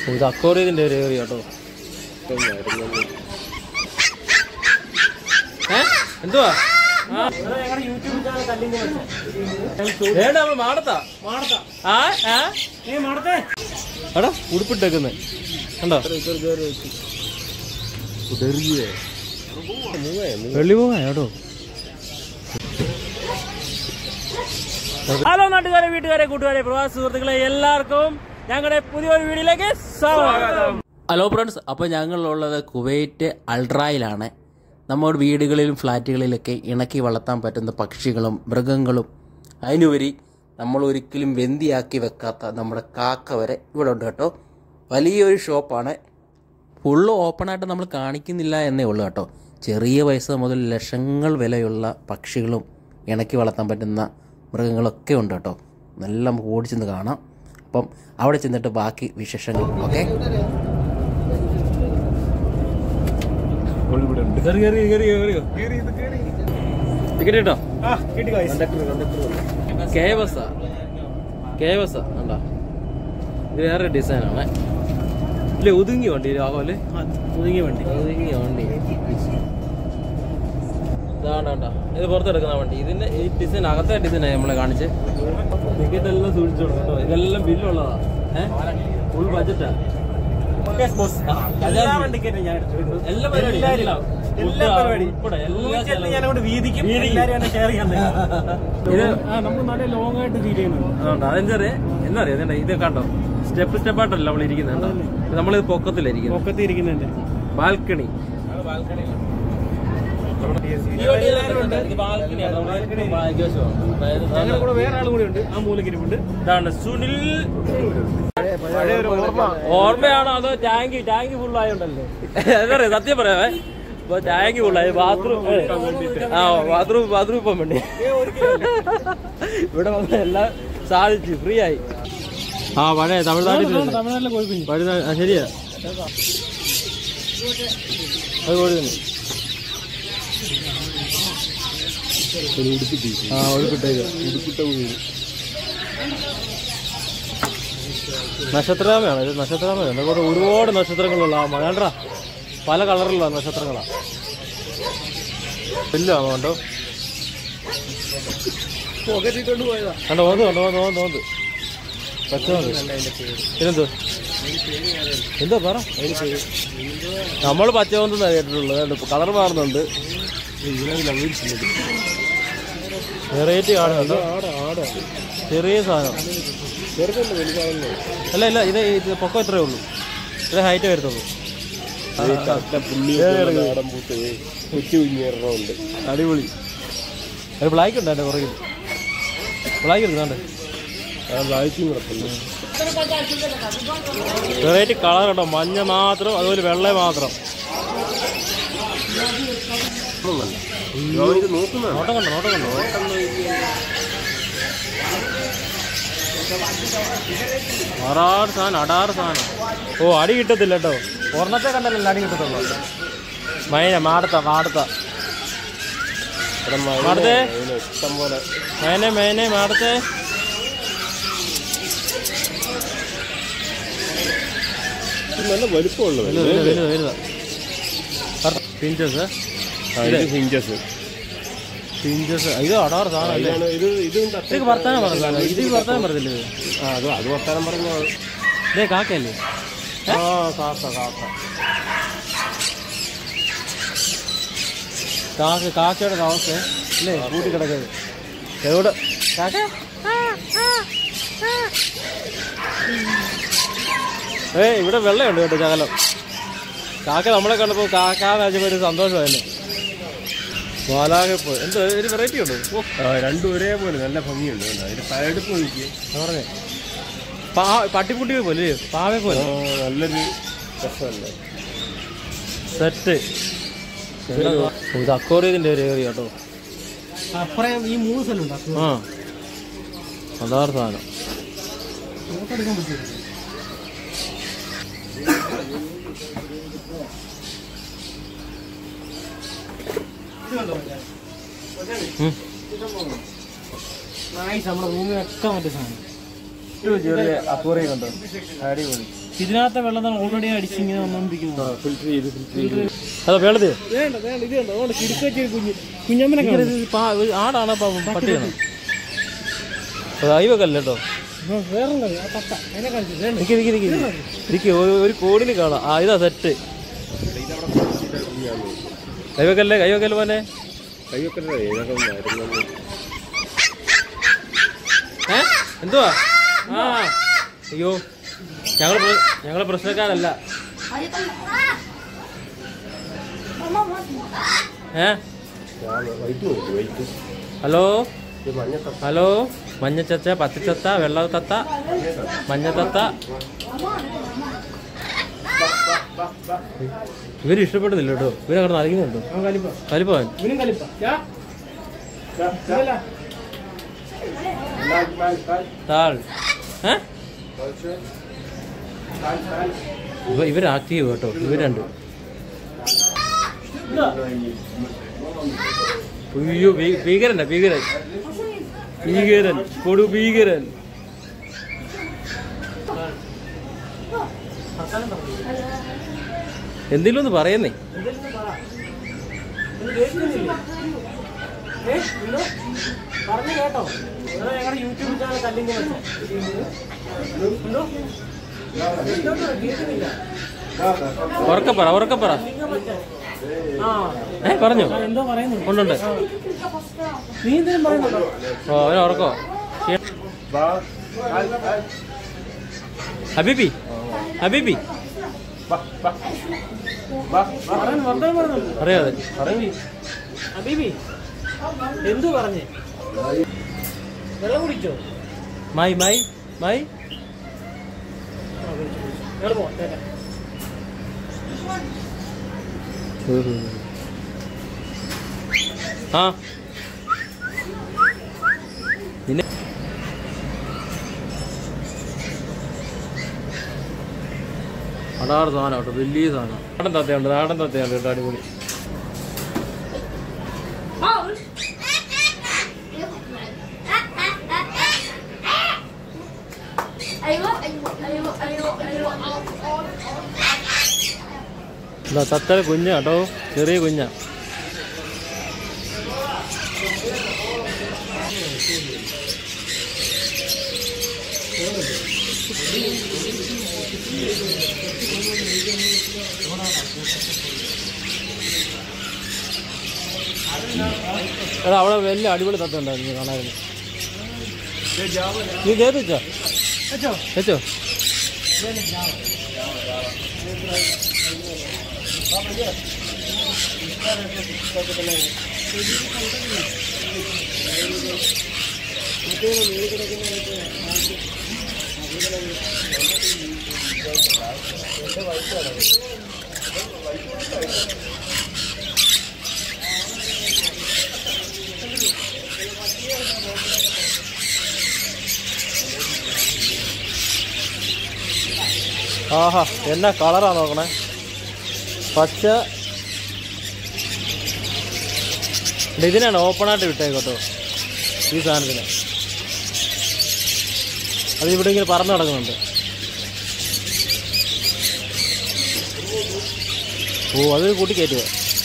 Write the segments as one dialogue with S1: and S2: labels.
S1: ഇത് അക്വേറിയത്തിന്റെ ഒരു ഏരിയ കേട്ടോ. എന്തുവാ എടാ ഉടുപ്പിട്ടേക്കുന്നേ കണ്ടോ? വെള്ളി പോകാ കേട്ടോ. ഹലോ നാട്ടുകാരെ, വീട്ടുകാരെ, കൂട്ടുകാരെ, പ്രവാസി സുഹൃത്തുക്കളെ, എല്ലാവർക്കും ഞങ്ങളുടെ പുതിയൊരു വീഡിയോയിലേക്ക് സ്വാഗതം. ഹലോ ഫ്രണ്ട്സ്, അപ്പോൾ ഞങ്ങളുള്ളത് കുവൈറ്റ് അൾട്രായിലാണ്. നമ്മുടെ വീടുകളിലും ഫ്ലാറ്റുകളിലൊക്കെ ഇണക്കി വളർത്താൻ പറ്റുന്ന പക്ഷികളും മൃഗങ്ങളും അതിനുപരി നമ്മൾ ഒരിക്കലും വെന്തിയാക്കി വെക്കാത്ത നമ്മുടെ കാക്ക വരെ ഇവിടെ ഉണ്ട് കേട്ടോ. വലിയൊരു ഷോപ്പാണ്. ഫുള്ള് ഓപ്പണായിട്ട് നമ്മൾ കാണിക്കുന്നില്ല എന്നേ ഉള്ളൂ കേട്ടോ. ചെറിയ പൈസ മുതൽ ലക്ഷങ്ങൾ വിലയുള്ള പക്ഷികളും ഇണക്കി വളർത്താൻ പറ്റുന്ന മൃഗങ്ങളൊക്കെ ഉണ്ട് കേട്ടോ. നല്ല നമുക്ക് ഓടിച്ചെന്ന് കാണാം. അപ്പം അവിടെ ചെന്നിട്ട് ബാക്കി വിശേഷങ്ങൾ ഓക്കെ. ടിക്കറ്റ് കിട്ടോ? കേവസാ കണ്ടോ? ഇത് വേറെ ഡിസൈനാണ്. ഇല്ലേ ഒതുങ്ങിയ വണ്ടി രാഘവല്ലേ? ഒതുങ്ങിയ വണ്ടി ഇതാണ് കേട്ടോ. ഇത് പുറത്തെടുക്കുന്ന വണ്ടി. ഇതിന്റെ ഈ ഡിസൈൻ അകത്തെ ഡിസൈനാണ് നമ്മളെ കാണിച്ച്. ടിക്കറ്റ് എല്ലാം സൂക്ഷിച്ചോളൂ കേട്ടോ. ഇതെല്ലാം ബില്ലുള്ളതാ. ഫുൾ ബഡ്ജറ്റാ. അതെന്തറിയ എന്താ അറിയാ, ഇത് കണ്ടോ? സ്റ്റെപ്പ് സ്റ്റെപ്പായിട്ടല്ല നമ്മൾ ഇരിക്കുന്നുണ്ടോ? നമ്മളിത് പൊക്കത്തിലിരിക്കുന്നുണ്ട്. ബാൽക്കണി വേറെ ആളും കൂടി ഉണ്ട്. ആ മൂലക്കിരിപ്പുണ്ട്. ഇതാണ് സുനിൽ. ഓർമ്മയാണോ അതോ ടാങ്കി ഫുള്ളായോണ്ടല്ലേ? അതറിയാം, സത്യം പറയാവേ. ഇപ്പൊ ടാങ്കി ഫുള്ളായി. ബാത്റൂം ഇപ്പം വേണ്ടി ഇവിടെ വന്ന് എല്ലാം സാധിച്ചു, ഫ്രീ ആയി. ആ പഴയ തമിഴ്നാട്ടിലെ ശരിയാ, അത് കൊടുക്കുന്നു. നക്ഷത്രാമയാണ് ഇത്. നക്ഷത്രാമയാണ് അതുകൊണ്ട് ഒരുപാട് നക്ഷത്രങ്ങളുള്ള ആ മഴ പല കളറിലുള്ള നക്ഷത്രങ്ങളാണ്. ഇല്ല കണ്ടോ? കണ്ടോ? തോന്നുന്നു ഇതെന്തോ എന്തോ പറ. നമ്മൾ പച്ചവന്തെന്നാണ് കേട്ടിട്ടുള്ളത്. കളർ മാറുന്നുണ്ട്. വെറൈറ്റി കാണുന്നുണ്ടോ? ചെറിയ സാധനം അല്ല ഇത് പൊക്കം ഇത്രയേ ഉള്ളൂ. ഇത്ര ഹൈറ്റ് വരത്തുള്ളൂ. അടിപൊളി. അത് ബ്ലാക്ക് ഉണ്ട് എൻ്റെ പുറകിൽ. ബ്ലാക്ക് എടുക്കാണ്ട് വെറൈറ്റി കളർ കേട്ടോ. മഞ്ഞ മാത്രം, അതുപോലെ വെള്ള മാത്രം. നോട്ടം കണ്ടോ? അടാറ് സാധനം. ഓ, അടി കിട്ടത്തില്ല കേട്ടോ. ഒരെണ്ണത്തെ കണ്ടല്ലോ അടി കിട്ടത്തുള്ളൂ. മാടത്ത മാടത്തെ മാടത്തെ നല്ല വലിപ്പമുള്ള പിഞ്ചസ്. ഇത് അടാറ് സാധനം. ഇത് വർത്താനം പറഞ്ഞില്ല. ഇത് വർത്താനം പറഞ്ഞില്ലേ? അത് വർത്താനം പറഞ്ഞോ. ഇതേ കാക്കയല്ലേ? കാക്കയുടെ അവസ്ഥ അല്ലേ? കൂട്ടി കിടക്കുന്നത് എവിടെ? കാക്ക ഇവിടെ വെള്ളമുണ്ട് കേട്ടോ ശകലം. കാക്ക നമ്മളെ കണ്ടപ്പോൾ കാക്കാന്ന് വെച്ചപ്പോൾ ഒരു സന്തോഷമായിരുന്നു. വാലാകെ എന്തോ ഒരു വെറൈറ്റി ഉണ്ട്. രണ്ടും ഒരേപോലെ നല്ല ഭംഗിയുണ്ട്. അതിന്റെ പഴയെടുപ്പ് നോക്കി പറഞ്ഞേ. പട്ടിക്കുട്ടി പോലെ, പാവെ പോലെ നല്ലൊരു രസമല്ലേ സെറ്റ്. ഇത് അക്വേറിയത്തിന്റെ ഒരു ഏരിയ കേട്ടോ. അപ്പുറം ഈ 3 സ്ഥലമുണ്ട്. അതാറ് സാധനം. നമ്മുടെ റൂമിലൊക്കെ മറ്റേ സാധനം. ചെറിയ അക്വേറിയം കണ്ടോ? അടിപൊളി. ഇതിനകത്തെ വെള്ളം ഓൾറെഡി അടിച്ചിങ്ങനെ വന്നോണ്ടിരിക്കുന്നു. അതോ വെള്ളത്തിൽ ആടാണ് പട്ടിയാണ്. അയവക്കല്ല കേട്ടോ. എനിക്ക് ഒരു കോടിന് കാണാം. ആ ഇതാ സെറ്റ്. കൈവക്കല്ലേ കൈവക്കല്ലേ പോലെ എന്തുവാ? ആ അയ്യോ ഞങ്ങള് പ്രശ്നക്കാരല്ല. Hello hello മഞ്ഞച്ചത്ത, പച്ചച്ചത്ത, വെള്ളത്തത്ത, മഞ്ഞത്തത്ത. ഇവര് ഇഷ്ടപ്പെടുന്നില്ല കേട്ടോ. ഇവരെ അവിടെ നൽകുന്നുണ്ടോ? കലിപ്പവൻ താൾ. ഇവർ ആക്റ്റീവ് കേട്ടോ. ഇവരുണ്ട്. അയ്യോ ഭീകരൻ ഭീകരൻ ഭീകരൻ കൊടു ഭീകരൻ. എന്തെങ്കിലും ഒന്ന് പറയുന്നേ. പറഞ്ഞു കേട്ടോ. ഞങ്ങളുടെ യൂട്യൂബ് ചാനൽ കല്ലിങ് ഉറക്കപ്പറ ഉറക്കപ്പറ. പറഞ്ഞോ എന്തോ പറയുന്നു. കൊണ്ടുണ്ട്. നീ എന്തെങ്കിലും പറയുന്നുണ്ടോ? ഓ അവന് ഉറക്കോ. ഹബീബി ഹബീബി അറിയാതെ ഹബീബി എന്തു പറഞ്ഞേ? വെള്ളം കുടിച്ചോ? മായി മായി മായി ആ പിന്നെ അടാറ് സാധനം കേട്ടോ. വലിയ സാധനം. നാടൻ തത്തയുണ്ട്. നാടൻ തത്തയുണ്ട് കേട്ടോ. അടിപൊളി. എന്താ തത്തയുടെ കുഞ്ഞാ കേട്ടോ. ചെറിയ കുഞ്ഞാ. എടാ അവിടെ വലിയ അടിപൊളി തത്ത ഉണ്ടായിരുന്നു കാണായിരുന്നു. നീ കയറി വെച്ചോ വെച്ചോ. ആഹാ എന്നാ കളറാ നോക്കണേ. പച്ച. ഇതിനാണ് ഓപ്പണായിട്ട് വിട്ടേക്കോട്ടോ ഈ സാധനത്തിന്. അത് ഇവിടെ ഇങ്ങനെ പറന്ന് നടക്കുന്നുണ്ട്. ഓ അത് കൂട്ടി കയറ്റുക.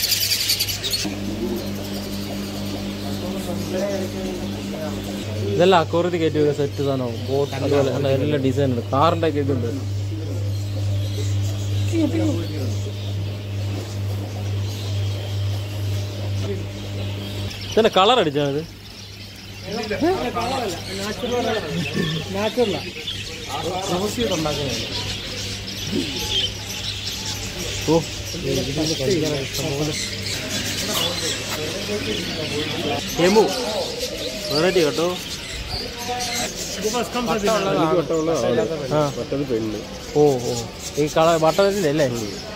S1: ഇതെല്ലാം അക്കോറത്തിൽ കയറ്റി വെക്കുക. സെറ്റ് സാധനവും ബോട്ട് അതുപോലെ എല്ലാ ഡിസൈനുണ്ട്. കാറിൻ്റെ ഒക്കെ ഇതുണ്ട്. ഇതന്നെ കളർ അടിച്ചാണ്. ഓ എമു വെറൈറ്റി കേട്ടോ. ഓ ഓ ഈ കളർ ബട്ടണിൻ്റെ അല്ലേ?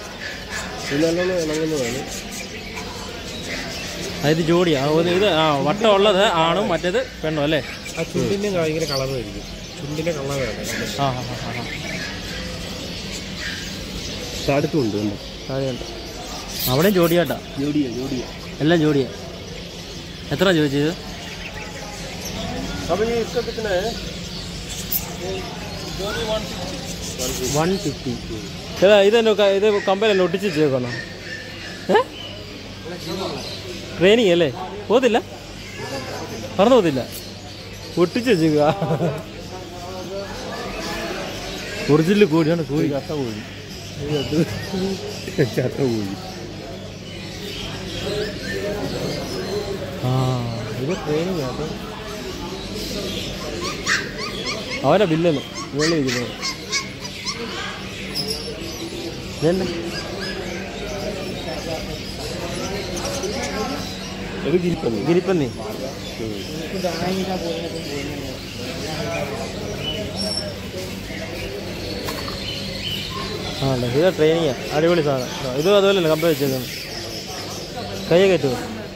S1: അതായത് ജോഡിയാ ഇത്. ആ വട്ടം ഉള്ളത് ആണും മറ്റേത് പെണ്ണും അല്ലേ?
S2: ആ ചുണ്ടിൻ്റെ ഭയങ്കര കളറായിരിക്കും. ചുണ്ടിൻ്റെ കളറാണ്.
S1: ആ ഹാ ഹാ ഹാ.
S2: താഴത്തുണ്ട്.
S1: താഴെയുണ്ട്. അവിടെയും ജോഡിയാട്ടാ.
S2: ജോഡിയാ ജോഡിയാ
S1: എല്ലാം ജോഡിയാ. എത്ര ചോദിച്ചത്?
S2: अब ये इसका कितना है? जोड़ी 160
S1: 150. ഏതാ ഇതെന്നെ ഇത് കമ്പനിയല്ല ഒട്ടിച്ച് വെച്ചേക്കണോ? ട്രെയിനിങ് അല്ലേ? പോകത്തില്ല, പറന്നു പോകത്തില്ല, ഒട്ടിച്ച് വെച്ചേക്കുക. ഒറിജിനൽ കോഴിയാണ്. കോഴി ചത്ത കോഴി. ചത്ത കോഴി. ആ ഇത് ട്രെയിനിങ് ആട്ടോ. അവനാ ബില്ലെന്ന് വെള്ളി ഇരിക്കുന്നത്. ഗിരിപ്പന്നി. ആ ഇതാ ട്രെയിനിങ്ങാ. അടിപൊളി സാധനം. ഇതും അതുപോലെയല്ല കമ്പനി വെച്ചേക്കുന്നത്. കൈ കയറ്റുമോ?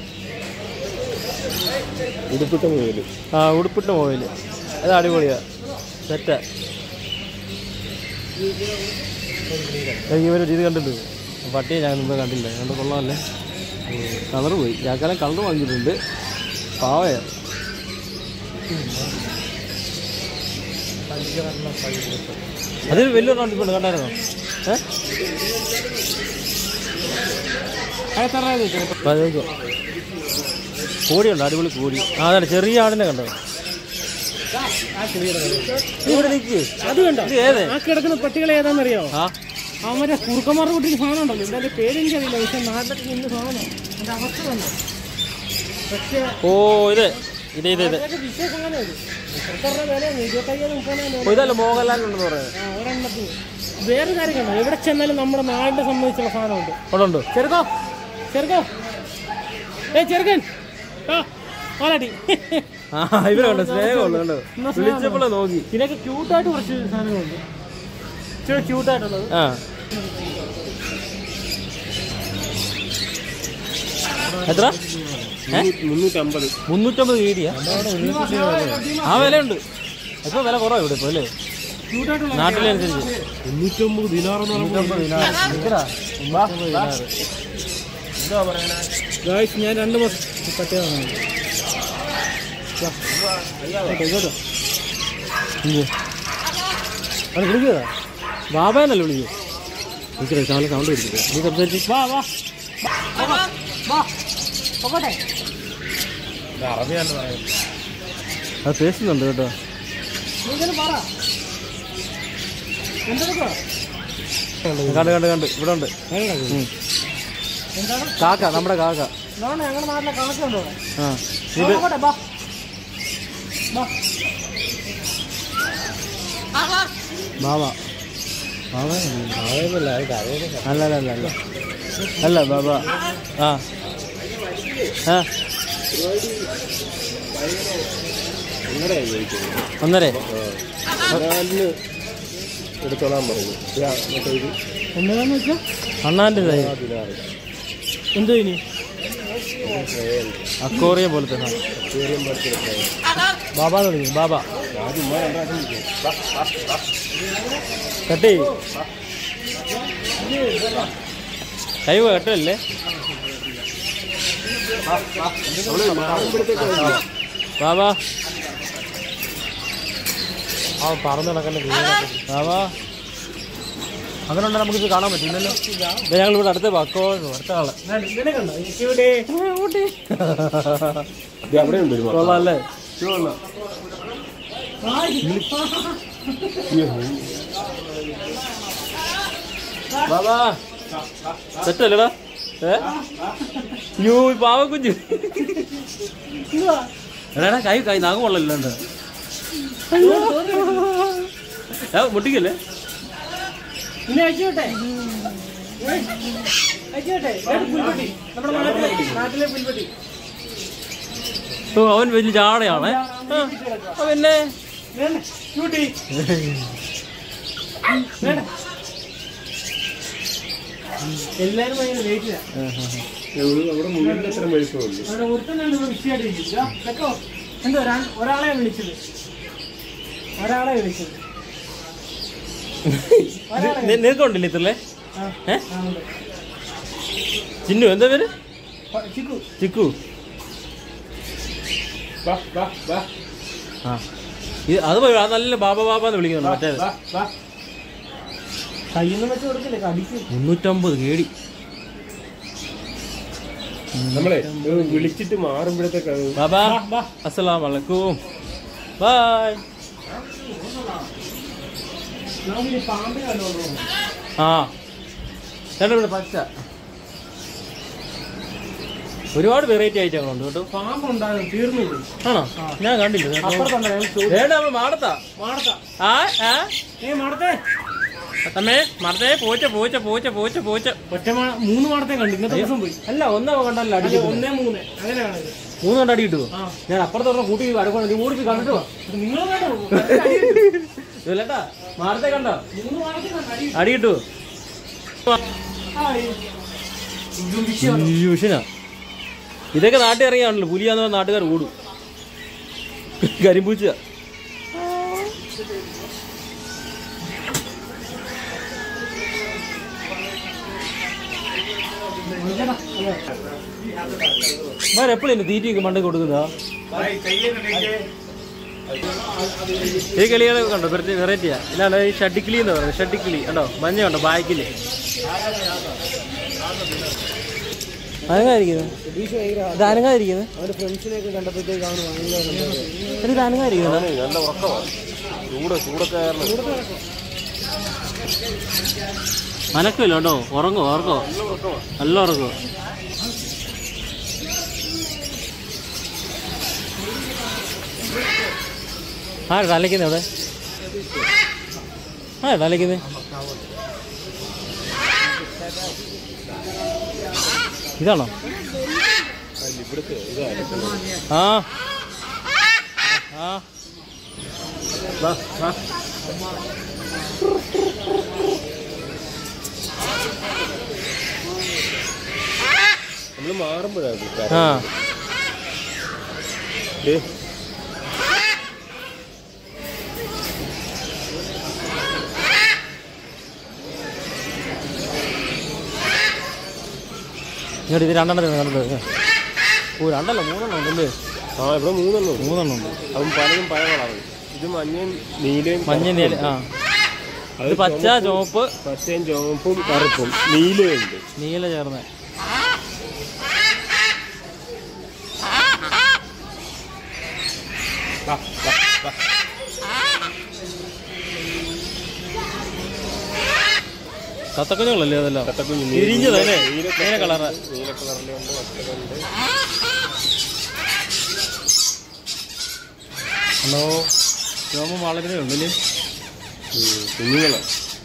S1: ഉടുപ്പിട്ട മൊബൈൽ. ആ ഉടുപ്പിട്ട മൊബൈൽ. അത് അടിപൊളിയാ, സെറ്റാ. ഇവരൊരു ഇത് കണ്ടിട്ട് പട്ടിയെ ഞാൻ മുമ്പ് കണ്ടില്ല. കണ്ട് കൊള്ളാമല്ലേ? കളർ പോയി. ഞാക്കാലം കളർ വാങ്ങിയിട്ടുണ്ട്. പാവയാ. അതിന് വലിയൊരു കണ്ടിട്ടുണ്ട്, കണ്ടായിരുന്നോ? കോഴിയുണ്ട്, അടിപൊളി കോഴി. ആ അതെ, ചെറിയ ആടിനെ കണ്ടോ? ഇവിടെ നിൽക്ക്. അത് കണ്ടോ? ഏത് ആ കിടക്കുന്ന പട്ടികളെ ഏതാണെന്നറിയോ? അവരെ കുറുക്കന്മാരുടെ കുട്ടിക്ക് സാധനം ഉണ്ടല്ലോ. ഇതിന്റെ പേരെനിക്കറിയില്ല, പക്ഷെ നാട്ടിലൊക്കെ ഇന്ന് സാധനം എന്റെ അവസ്ഥ തന്നെ. പക്ഷേ ഓ ഇത് ഇത് ഇത് ഇത് ഇതല്ല മോഹൻലാലുണ്ടെന്ന് പറയുന്നത്. ഒരെണ്ണത്തിന് വേറെ കാര്യം കണ്ടോ? എവിടെ ചെന്നാലും നമ്മുടെ നാടിനെ സംബന്ധിച്ചുള്ള സാധനമുണ്ട്. അവിടെ ഉണ്ട്. ചെറുക്കോ ചെറുക്കോ ചെറുക്കൻ ഇവരുണ്ട്. സ്നേഹമുണ്ട് കണ്ടോ? വിളിച്ചപ്പോഴേ നോക്കി. ഇതിനൊക്കെ ക്യൂട്ടായിട്ട് കുറച്ച് സാധനങ്ങളുണ്ട്. ഇച്ചിരി ക്യൂട്ടായിട്ടുള്ളത്. ആ എത്ര? 350 വീടിയാ? ആ വിലയുണ്ട്. എത്ര വില കുറവാണ് ഇവിടെ ഇപ്പോൾ അല്ലേ? നാട്ടിലനുസരിച്ച് 350 ദിനാർ. ഞാൻ 2 മാസം പട്ടിയാണ്. വിളിക്കുക ബാബേനല്ലേ വിളിക്കുക? എനിക്ക് കാലം സൗണ്ട് വിളിക്കുക. നീ സംസാരിച്ച് അത് പേശുന്നുണ്ട് കേട്ടോ. കണ്ട് കണ്ട് കണ്ട് ഇവിടെ ഉണ്ട് കാക്ക, നമ്മുടെ കാക്ക. ഞങ്ങളുടെ നാട്ടിലെ കാക്കയുണ്ടോ? ആ ഇത് ബാബ. അല്ല അല്ല അല്ല അല്ല അല്ല ബാബ. ആ ആ 1.5 എടുത്തോളാൻ പറഞ്ഞു. എന്താന്ന് വെച്ചാൽ അണ്ണാൻ്റെ എന്തോ ഇനി അക്വേറിയം പോലത്തെ ബാബ എന്ന് വിളിക്കും. ബാബ കട്ടി കൈ കട്ടല്ലേ? ബാബാ ആ പറന്ന് നടക്കല്ലേ ബാബാ. അങ്ങനെ ഉണ്ടെങ്കിൽ നമുക്കിത് കാണാൻ പറ്റില്ലല്ലോ. ഞങ്ങളിവിടെ അടുത്ത പക്കോ അടുത്ത ആളെ കൊള്ളാല്ലേ? ബാബാ സെറ്റല്ലേടാ? യൂ പാവ കുഞ്ഞു എടാ കൈ കൈ നാഗം കൊള്ളല്ലോ. മുട്ടിക്കല്ലേ? ഓ അവൻ വലിയ ചാടയാണ്. പിന്നെ എല്ലാരും ഒരാളെ വിളിച്ചത് നിനക്കുണ്ടല്ലേ ഇത്രല്ലേ? ചിന്നു എന്താ പേര്? ചിക്കു. ആ ഇത് അത് നല്ല ബാബ ബാബ എന്ന് വിളിക്കുന്നുണ്ട്. മറ്റേത്
S2: കയ്യൊന്നും വെച്ച് കൊടുക്കില്ലേ, കടിക്കും.
S1: 350 കേടി.
S2: നമ്മളെ വിളിച്ചിട്ട് മാറുമ്പോഴത്തേക്ക്
S1: ബാബാ അസ്സലാമു അലൈക്കും. ബൈ. ആ ചേട്ടാ ഇവിടെ പച്ച ഒരുപാട് വെറൈറ്റി ഐറ്റങ്ങളുണ്ട് കേട്ടോ.
S2: പാമ്പുണ്ടാകും, തീർന്നു.
S1: ആണോ? ഞാൻ കണ്ടില്ല. നമ്മൾ മാടത്താ തമ്മേ മറത്തേ പോച്ച പോച്ച പോച്ച പോച്ച പോച്ച
S2: ഒറ്റ 3 മാടത്തെ കണ്ടു. ഇന്നത്തെ ദിവസം പോയി.
S1: അല്ല ഒന്നോ കണ്ടല്ലോ അടി.
S2: 1, 3 അങ്ങനെയാണ്.
S1: 3 കണ്ട് അടി കിട്ടുമോ? ഞാൻ അപ്പുറത്തോടെ കൂട്ടി അടുക്കണം. ഓടിച്ച് കണ്ടിട്ട് ഇതല്ലേട്ടാ മാടത്തെ കണ്ടോ?
S2: 3 മാടത്തെ
S1: അടി കിട്ടുമോ? വിഷനാ ഇതൊക്കെ നാട്ടിൽ ഇറങ്ങിയാണല്ലോ. പുലിയാന്ന് പറഞ്ഞ നാട്ടുകാർ ഓടും. കരിമ്പൂച്ച. എപ്പോഴും തീറ്റയൊക്കെ മണ്ടയ്ക്ക് കൊടുക്കുന്നതാ. ഈ കിളികളെ കണ്ടോ? വെറൈറ്റിയാ. ഇല്ലാണ്ട് ഈ ഷഡിക്കിളി എന്ന് പറയുന്നത്. ഷഡിക്കിളി കണ്ടോ? മഞ്ഞ കണ്ടോ ബാക്കില്? അനങ്ങാതിരിക്കുന്നത്. ഇത് അനങ്ങാതിരിക്കുന്നത്.
S2: അവന്റെ ഫ്രണ്ട്സിനെയൊക്കെ കണ്ടപ്പോഴത്തേക്കാണ്
S1: ഇത് അനങ്ങാതിരിക്കുന്നത്.
S2: നല്ല ഉറക്കമാണ്. ചൂടൊക്കെ
S1: അനക്കില്ല കേട്ടോ. ഉറങ്ങോ നല്ല ഉറങ്ങോ. തലയ്ക്കുന്നത് അവിടെ? തലയ്ക്കുന്നത് ഇതാണോ? ആ
S2: നമ്മള് മാറുമ്പോഴാണ്
S1: ഇങ്ങോട്ട് ഇത് 2 എണ്ണത്തിന് കണ്ടത്. 2 അല്ല 3 എണ്ണം ഉണ്ടല്ലേ?
S2: ഇവിടെ 3
S1: എണ്ണം ഉണ്ട്.
S2: അതും പലതും പല കളറും. ഇത് മഞ്ഞയും നീലയും.
S1: മഞ്ഞ നീല. ഇത് പച്ച ചുവപ്പ്.
S2: പച്ചയും ചുവപ്പും കറുപ്പും നീലയുണ്ട്.
S1: നീല ചേർന്ന് തത്തക്കുഞ്ഞുങ്ങളല്ലേ അതെല്ലാം? ഇരിഞ്ഞതല്ലേ? നീല കളറ്.
S2: നീല കളറിലുണ്ട്, പച്ചകളുണ്ട്.
S1: ഹലോ രോമം വളരെ ഉണ്ടല്ലേ?
S2: കുഞ്ഞുങ്ങളാ.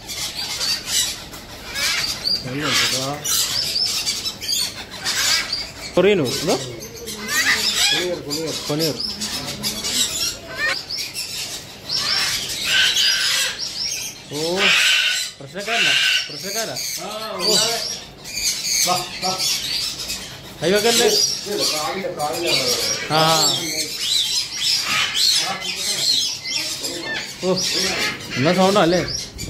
S1: കൊറിയനോ? എന്തോ കൊനിയർ. ഓ പ്രശ്നക്കാരാ. അയ്യോക്കല്ലേ? ആ ഓ എന്നാ സൗണ്ടോ അല്ലേ?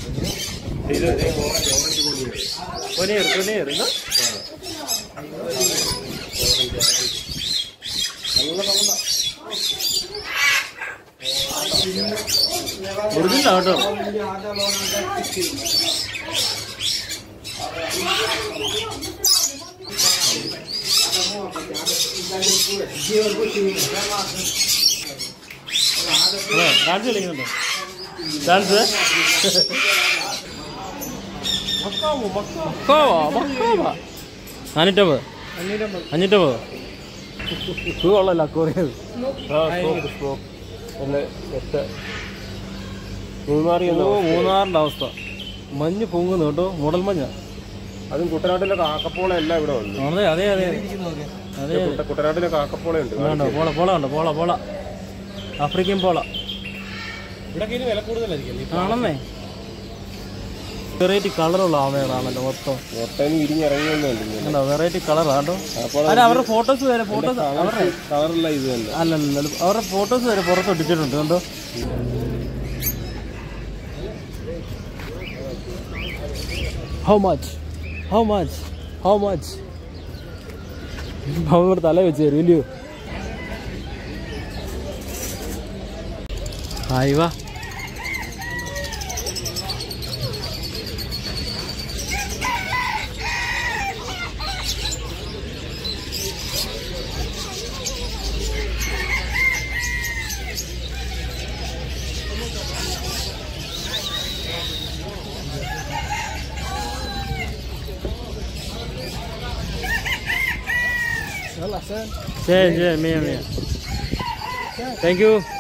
S1: കൊനിയർ എന്താ? ഒറിജിനലാ കേട്ടോ. ഡാൻസ് കളിക്കുന്നുണ്ടോ? ഡാൻസ് 550 കൊള്ളല്ല അക്കോറിയത്. മൂന്നാറിന്റെ അവസ്ഥ. മഞ്ഞ് പൊങ്ങുന്നു കേട്ടോ. മൂടൽ മഞ്ഞ.
S2: അതും കുട്ടനാട്ടിലെ കാക്കപ്പോള എല്ലാം ഇവിടെ ഉണ്ട്.
S1: അതെ
S2: കുട്ടനാട്ടിലെ കാക്കപ്പോള ഉണ്ട്.
S1: പോള ഉണ്ട്. പോള ആഫ്രിക്കൻ പോള.
S2: ഇവിടെ വില കൂടുതലായിരിക്കും
S1: ആണെന്നേ. വെറൈറ്റി കളറുള്ള ആമയാണല്ലോ മൊത്തം.
S2: വിരിഞ്ഞിറങ്ങിയൊന്നും
S1: വെറൈറ്റി കളറാണ്ടോ. അല്ല അവരുടെ ഫോട്ടോസ് വരെ
S2: കളറുള്ള ഇത് തന്നെ.
S1: അല്ലല്ല അവരുടെ ഫോട്ടോസ് വരെ പുറത്ത് ഇട്ടിട്ടുണ്ട് കണ്ടോ. ഹൗ മച്ച് അവരുടെ തല വെച്ച് തരും ഇല്ലയോ? ഹായ് വാ. ശരി ശരി മിയ മിയ താങ്ക് യു